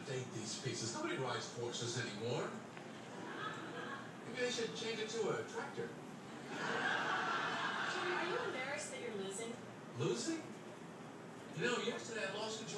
update these pieces. Nobody rides horses anymore. Maybe they should change it to a tractor. Jerry, are you embarrassed that you're losing? Losing? You know, yesterday I lost to